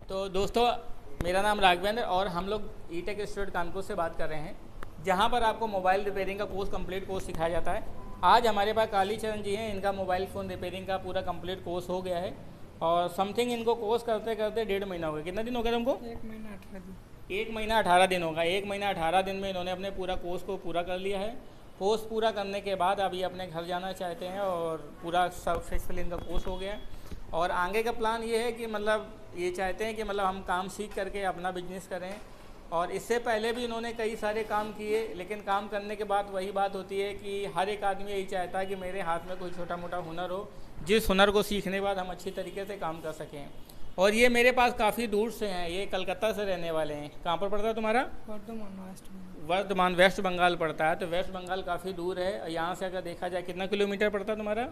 तो दोस्तों, मेरा नाम राघवेंद्र और हम लोग ईटेक इंस्टीट्यूट कानपुर से बात कर रहे हैं, जहां पर आपको मोबाइल रिपेयरिंग का कंप्लीट कोर्स सिखाया जाता है। आज हमारे पास कालीचरण जी हैं, इनका मोबाइल फ़ोन रिपेयरिंग का पूरा कंप्लीट कोर्स हो गया है और समथिंग इनको कोर्स करते करते 1.5 महीना हो गया। कितना दिन हो गया तुमको? 1 महीना 18 दिन। 1 महीना 18 दिन होगा। 1 महीना 18 दिन में इन्होंने अपने पूरा कोर्स को पूरा कर लिया है। कोर्स पूरा करने के बाद अभी अपने घर जाना चाहते हैं और पूरा सक्सेसफुल इनका कोर्स हो गया। और आगे का प्लान ये है कि मतलब ये चाहते हैं कि मतलब हम काम सीख करके अपना बिजनेस करें। और इससे पहले भी इन्होंने कई सारे काम किए, लेकिन काम करने के बाद वही बात होती है कि हर एक आदमी यही चाहता है कि मेरे हाथ में कोई छोटा मोटा हुनर हो, जिस हुनर को सीखने के बाद हम अच्छी तरीके से काम कर सकें। और ये मेरे पास काफ़ी दूर से हैं, ये कलकत्ता से रहने वाले हैं। कहाँ पर पड़ता है तुम्हारा? वर्धमान वेस्ट बंगाल पड़ता है। तो वेस्ट बंगाल काफ़ी दूर है। यहाँ से अगर देखा जाए कितना किलोमीटर पड़ता है तुम्हारा?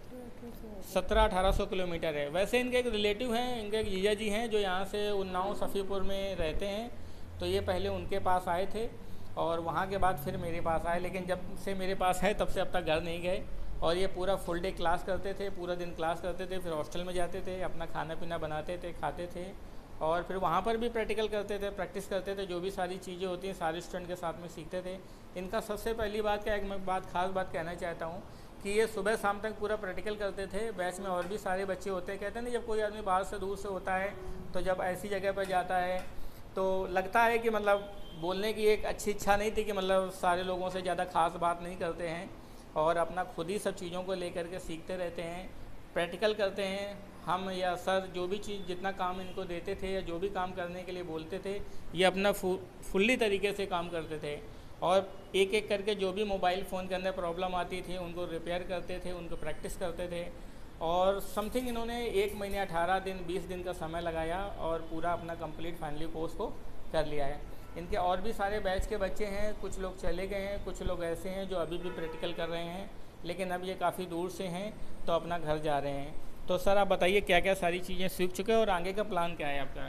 1700-1800 किलोमीटर है। वैसे इनके एक रिलेटिव हैं, इनके एक जीजा जी हैं जो यहाँ से उन्नाव सफ़ीपुर में रहते हैं। तो ये पहले उनके पास आए थे और वहाँ के बाद फिर मेरे पास आए, लेकिन जब से मेरे पास है तब से अब तक घर नहीं गए। और ये पूरा फुल डे क्लास करते थे, पूरा दिन क्लास करते थे, फिर हॉस्टल में जाते थे, अपना खाना पीना बनाते थे, खाते थे और फिर वहाँ पर भी प्रैक्टिकल करते थे, प्रैक्टिस करते थे। जो भी सारी चीज़ें होती हैं सारे स्टूडेंट के साथ में सीखते थे। इनका सबसे पहली बात क्या है, मैं खास बात कहना चाहता हूँ कि ये सुबह शाम तक पूरा प्रैक्टिकल करते थे। बैच में और भी सारे बच्चे होते हैं। कहते हैं ना, जब कोई आदमी बाहर से दूर से होता है तो जब ऐसी जगह पर जाता है तो लगता है कि मतलब बोलने की एक अच्छी इच्छा नहीं थी कि मतलब सारे लोगों से ज़्यादा खास बात नहीं करते हैं और अपना खुद ही सब चीज़ों को लेकर के सीखते रहते हैं, प्रैक्टिकल करते हैं। हम या सर जो भी चीज़ जितना काम इनको देते थे या जो भी काम करने के लिए बोलते थे, ये अपना फुल्ली तरीके से काम करते थे और एक एक करके जो भी मोबाइल फ़ोन के अंदर प्रॉब्लम आती थी उनको रिपेयर करते थे, उनको प्रैक्टिस करते थे। और समथिंग इन्होंने 1 महीने 18 दिन 20 दिन का समय लगाया और पूरा अपना कंप्लीट फाइनली कोर्स को कर लिया है। इनके और भी सारे बैच के बच्चे हैं, कुछ लोग चले गए हैं, कुछ लोग ऐसे हैं जो अभी भी प्रैक्टिकल कर रहे हैं, लेकिन अब ये काफ़ी दूर से हैं तो अपना घर जा रहे हैं। तो सर आप बताइए क्या क्या सारी चीज़ें सीख चुके हैं और आगे का प्लान क्या है आपका?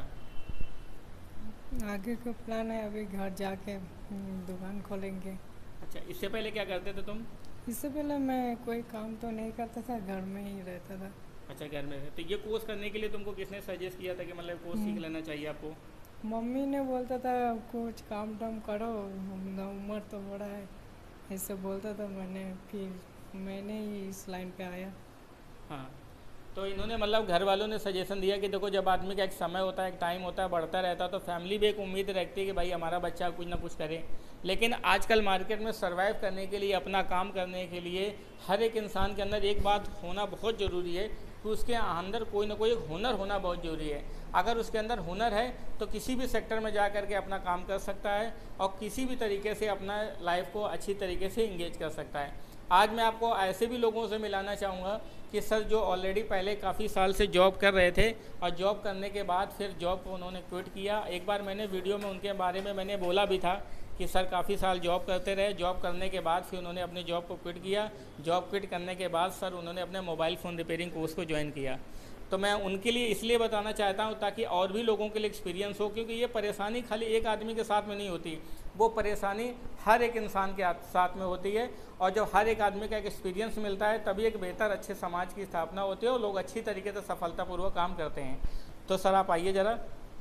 आगे का प्लान है अभी घर जाके दुकान खोलेंगे। अच्छा, इससे पहले क्या करते थे तुम? इससे पहले मैं कोई काम तो नहीं करता था, घर में ही रहता था। अच्छा, घर में। तो ये कोर्स करने के लिए तुमको किसने सजेस्ट किया था कि मतलब कोर्स सीख लेना चाहिए आपको? मम्मी ने बोलता था कुछ काम टाम करो, उम्र तो बड़ा है, ऐसे बोलता था। मैंने ही इस लाइन पे आया। हाँ, तो इन्होंने मतलब घर वालों ने सजेशन दिया कि देखो, जब आदमी का एक समय होता है, एक टाइम होता है, बढ़ता रहता है, तो फैमिली भी एक उम्मीद रखती है कि भाई हमारा बच्चा कुछ ना कुछ करे। लेकिन आजकल मार्केट में सर्वाइव करने के लिए, अपना काम करने के लिए हर एक इंसान के अंदर एक बात होना बहुत ज़रूरी है कि उसके अंदर कोई ना कोई एक हुनर होना बहुत ज़रूरी है। अगर उसके अंदर हुनर है तो किसी भी सेक्टर में जा कर के अपना काम कर सकता है और किसी भी तरीके से अपना लाइफ को अच्छी तरीके से इंगेज कर सकता है। आज मैं आपको ऐसे भी लोगों से मिलाना चाहूँगा कि सर जो ऑलरेडी पहले काफ़ी साल से जॉब कर रहे थे और जॉब करने के बाद फिर जॉब को उन्होंने क्विट किया। एक बार मैंने वीडियो में उनके बारे में मैंने बोला भी था कि सर काफ़ी साल जॉब करते रहे, जॉब करने के बाद फिर उन्होंने अपनी जॉब को क्विट किया। जॉब क्विट करने के बाद सर उन्होंने अपने मोबाइल फ़ोन रिपेयरिंग कोर्स को ज्वाइन किया। तो मैं उनके लिए इसलिए बताना चाहता हूँ ताकि और भी लोगों के लिए एक्सपीरियंस हो, क्योंकि ये परेशानी खाली एक आदमी के साथ में नहीं होती, वो परेशानी हर एक इंसान के साथ में होती है। और जब हर एक आदमी का एक एक्सपीरियंस मिलता है तभी एक बेहतर अच्छे समाज की स्थापना होती है और लोग अच्छी तरीके से सफलतापूर्वक काम करते हैं। तो सर आप आइए ज़रा,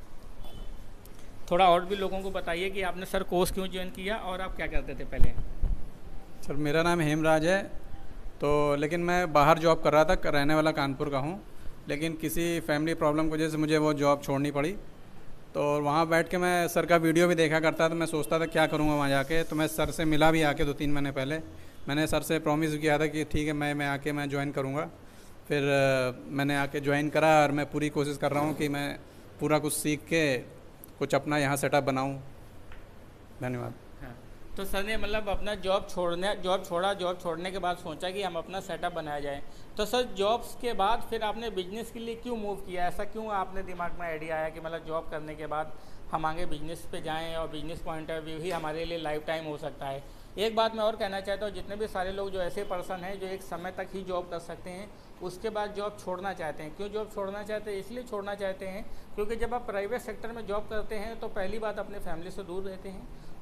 थोड़ा और भी लोगों को बताइए कि आपने सर कोर्स क्यों ज्वाइन किया और आप क्या करते थे पहले? सर मेरा नाम हेमराज है, तो लेकिन मैं बाहर जॉब कर रहा था, रहने वाला कानपुर का हूँ, लेकिन किसी फैमिली प्रॉब्लम की वजह से मुझे वो जॉब छोड़नी पड़ी। तो वहाँ बैठ के मैं सर का वीडियो भी देखा करता था। मैं सोचता था क्या करूँगा वहाँ जाके। तो मैं सर से मिला भी आके 2-3 महीने पहले। मैंने सर से प्रॉमिस किया था कि ठीक है मैं आके मैं ज्वाइन करूँगा। फिर मैंने आके ज्वाइन करा और मैं पूरी कोशिश कर रहा हूँ कि मैं पूरा कुछ सीख के कुछ अपना यहाँ सेटअप बनाऊँ। धन्यवाद। तो सर ने मतलब अपना जॉब छोड़ने के बाद सोचा कि हम अपना सेटअप बनाया जाए। तो सर जॉब्स के बाद फिर आपने बिजनेस के लिए क्यों मूव किया? ऐसा क्यों आपने दिमाग में आइडिया आया कि मतलब जॉब करने के बाद हम आगे बिजनेस पे जाएं और बिजनेस पॉइंट ऑफ व्यू ही हमारे लिए लाइफ टाइम हो सकता है? एक बात मैं और कहना चाहता हूँ, जितने भी सारे लोग जो ऐसे पर्सन हैं जो एक समय तक ही जॉब कर सकते हैं, उसके बाद जॉब छोड़ना चाहते हैं। क्यों जॉब छोड़ना चाहते हैं? इसलिए छोड़ना चाहते हैं क्योंकि जब आप प्राइवेट सेक्टर में जॉब करते हैं तो पहली बात अपने फैमिली से दूर रहते हैं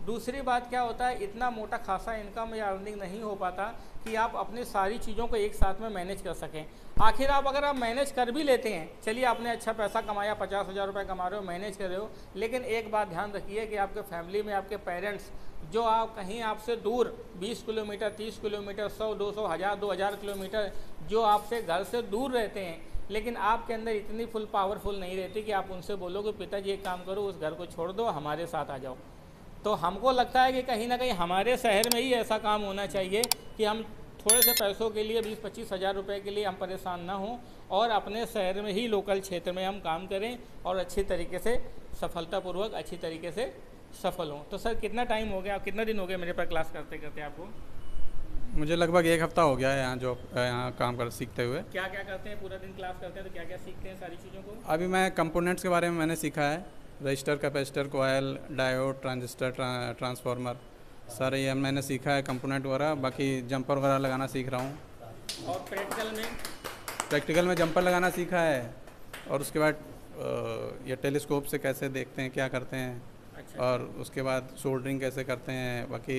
दूसरी बात क्या होता है, इतना मोटा खासा इनकम या अर्निंग नहीं हो पाता कि आप अपनी सारी चीज़ों को एक साथ में मैनेज कर सकें। आखिर अगर आप मैनेज कर भी लेते हैं, चलिए आपने अच्छा पैसा कमाया, 50,000 रुपये कमा रहे हो, मैनेज कर रहे हो, लेकिन एक बात ध्यान रखिए कि आपके फैमिली में आपके पेरेंट्स जो आप कहीं आपसे दूर 20 किलोमीटर, 30 किलोमीटर, 100, 200, 1000, 2000 किलोमीटर जो आपसे घर से दूर रहते हैं, लेकिन आपके अंदर इतनी फुल पावरफुल नहीं रहती कि आप उनसे बोलो कि पिताजी एक काम करो, उस घर को छोड़ दो, हमारे साथ आ जाओ। तो हमको लगता है कि कहीं ना कहीं हमारे शहर में ही ऐसा काम होना चाहिए कि हम थोड़े से पैसों के लिए 20-25 हज़ार रुपये के लिए हम परेशान ना हों और अपने शहर में ही लोकल क्षेत्र में हम काम करें और अच्छी तरीके से सफलतापूर्वक अच्छी तरीके से सफल हों। तो सर कितना टाइम हो गया, कितना दिन हो गया मेरे पास क्लास करते करते आपको? मुझे लगभग 1 हफ्ता हो गया है यहाँ काम कर सीखते हुए। क्या क्या करते हैं, पूरा दिन क्लास करते हैं तो क्या क्या सीखते हैं सारी चीज़ों को? अभी मैं कंपोनेंट्स के बारे में मैंने सीखा है, resistor, capacitor, coil, diode, transistor, transformer, सारे ये मैंने सीखा है कंपोनेंट वगैरह। बाकी जंपर वगैरह लगाना सीख रहा हूँ। और प्रैक्टिकल में जंपर लगाना सीखा है और उसके बाद ये टेलीस्कोप से कैसे देखते हैं, क्या करते हैं। अच्छा। और उसके बाद सोल्डरिंग कैसे करते हैं, बाकी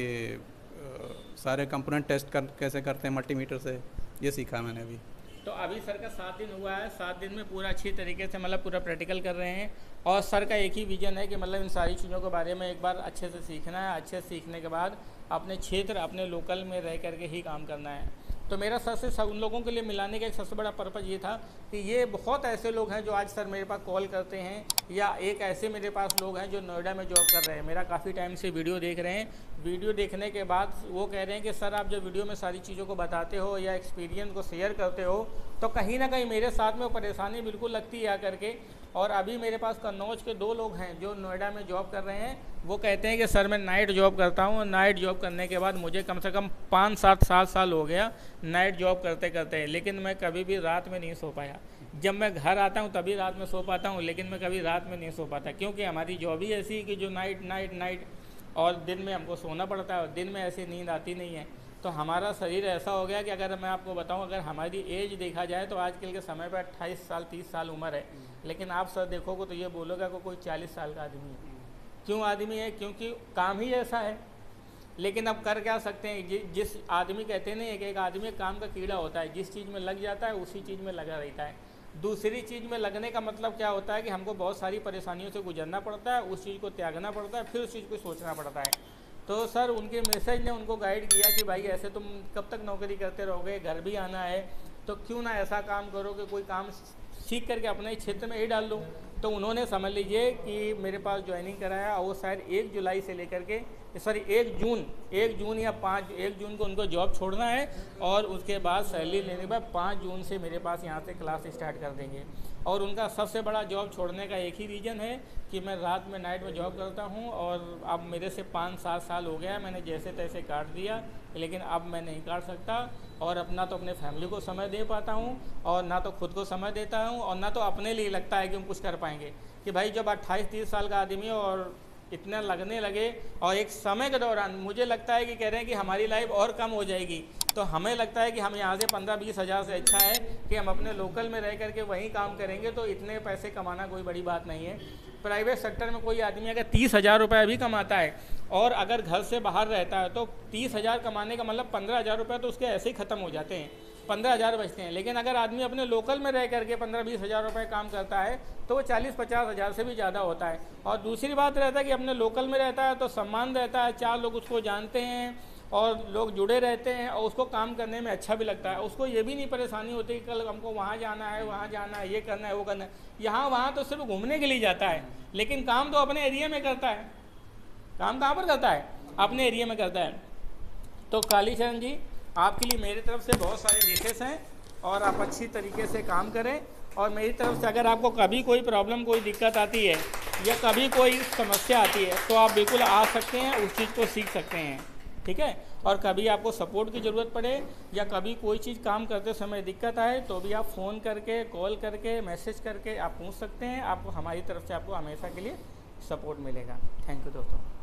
सारे कंपोनेंट टेस्ट कैसे करते हैं मल्टीमीटर से, ये सीखा मैंने अभी। तो अभी सर का 7 दिन हुआ है, 7 दिन में पूरा अच्छी तरीके से मतलब पूरा प्रैक्टिकल कर रहे हैं और सर का एक ही विजन है कि मतलब इन सारी चीज़ों के बारे में एक बार अच्छे से सीखना है। अच्छे से सीखने के बाद अपने क्षेत्र, अपने लोकल में रह करके ही काम करना है। तो मेरा सर से उन लोगों के लिए मिलाने का एक सबसे बड़ा पर्पज़ ये था कि ये बहुत ऐसे लोग हैं जो आज सर मेरे पास कॉल करते हैं, या एक ऐसे मेरे पास लोग हैं जो नोएडा में जॉब कर रहे हैं, मेरा काफ़ी टाइम से वीडियो देख रहे हैं। वीडियो देखने के बाद वो कह रहे हैं कि सर आप जब वीडियो में सारी चीज़ों को बताते हो या एक्सपीरियंस को शेयर करते हो तो कहीं ना कहीं मेरे साथ में वो परेशानी बिल्कुल लगती है आकर के। और अभी मेरे पास कन्नौज के 2 लोग हैं जो नोएडा में जॉब कर रहे हैं। वो कहते हैं कि सर मैं नाइट जॉब करता हूँ, नाइट जॉब करने के बाद मुझे कम से कम 5-7 साल हो गया नाइट जॉब करते करते, लेकिन मैं कभी भी रात में नहीं सो पाया। जब मैं घर आता हूँ तभी रात में सो पाता हूँ, लेकिन मैं कभी रात में नहीं सो पाता, क्योंकि हमारी जॉब ही ऐसी है कि जो नाइट और दिन में हमको सोना पड़ता है और दिन में ऐसी नींद आती नहीं है। तो हमारा शरीर ऐसा हो गया कि अगर मैं आपको बताऊं, अगर हमारी एज देखा जाए तो आजकल के समय पर 28 साल 30 साल उम्र है, लेकिन आप सर देखोगे तो ये बोलोगे कि कोई 40 साल का आदमी है। क्यों आदमी है? क्योंकि काम ही ऐसा है। लेकिन अब कर क्या सकते हैं, जिस आदमी कहते हैं ना, एक आदमी काम का कीड़ा होता है, जिस चीज़ में लग जाता है उसी चीज़ में लगा रहता है। दूसरी चीज़ में लगने का मतलब क्या होता है कि हमको बहुत सारी परेशानियों से गुजरना पड़ता है, उस चीज़ को त्यागना पड़ता है, फिर उस चीज़ को सोचना पड़ता है। तो सर उनके मैसेज ने उनको गाइड किया कि भाई ऐसे तुम कब तक नौकरी करते रहोगे, घर भी आना है, तो क्यों ना ऐसा काम करो कि कोई काम सीख करके अपने क्षेत्र में ही डाल लो। तो उन्होंने समझ लीजिए कि मेरे पास ज्वाइनिंग कराया और वो शायद 1 जुलाई से लेकर के 1 जून या 1 जून को उनको जॉब छोड़ना है और उसके बाद सैलरी लेने के बाद 5 जून से मेरे पास यहाँ से क्लास स्टार्ट कर देंगे। और उनका सबसे बड़ा जॉब छोड़ने का एक ही रीज़न है कि मैं रात में नाइट में जॉब करता हूँ और अब मेरे से 5-7 साल हो गया, मैंने जैसे तैसे काट दिया, लेकिन अब मैं नहीं काट सकता। और अपना तो अपने फैमिली को समय दे पाता हूँ और ना तो खुद को समय देता हूँ और ना तो अपने लिए लगता है कि हम कुछ कर पाएंगे। कि भाई जब 28-30 साल का आदमी और इतना लगने लगे और एक समय के दौरान मुझे लगता है कि कह रहे हैं कि हमारी लाइफ और कम हो जाएगी, तो हमें लगता है कि हम यहाँ से 15-20 हज़ार से अच्छा है कि हम अपने लोकल में रह करके वहीं काम करेंगे। तो इतने पैसे कमाना कोई बड़ी बात नहीं है। प्राइवेट सेक्टर में कोई आदमी अगर 30,000 रुपये भी कमाता है और अगर घर से बाहर रहता है तो 30,000 कमाने का मतलब 15,000 रुपये तो उसके ऐसे ही ख़त्म हो जाते हैं, 15,000 बचते हैं। लेकिन अगर आदमी अपने लोकल में रह करके 15-20 हज़ार रुपये काम करता है तो वो 40-50 हज़ार से भी ज़्यादा होता है। और दूसरी बात रहता है कि अपने लोकल में रहता है तो सम्मान रहता है, 4 लोग उसको जानते हैं और लोग जुड़े रहते हैं और उसको काम करने में अच्छा भी लगता है। उसको ये भी नहीं परेशानी होती कि कल हमको वहाँ जाना है, वहाँ जाना है, ये करना है, वो करना है। यहाँ वहाँ तो सिर्फ घूमने के लिए जाता है, लेकिन काम तो अपने एरिया में करता है। काम कहाँ पर करता है? अपने एरिया में करता है। तो कालीचरण जी, आपके लिए मेरी तरफ से बहुत सारे विशेष हैं और आप अच्छी तरीके से काम करें। और मेरी तरफ से अगर आपको कभी कोई प्रॉब्लम, कोई दिक्कत आती है या कभी कोई समस्या आती है तो आप बिल्कुल आ सकते हैं, उस चीज़ को सीख सकते हैं, ठीक है। और कभी आपको सपोर्ट की ज़रूरत पड़े या कभी कोई चीज़ काम करते समय दिक्कत आए तो भी आप फ़ोन करके, कॉल करके, मैसेज करके आप पूछ सकते हैं। आपको हमारी तरफ से आपको हमेशा के लिए सपोर्ट मिलेगा। थैंक यू दोस्तों।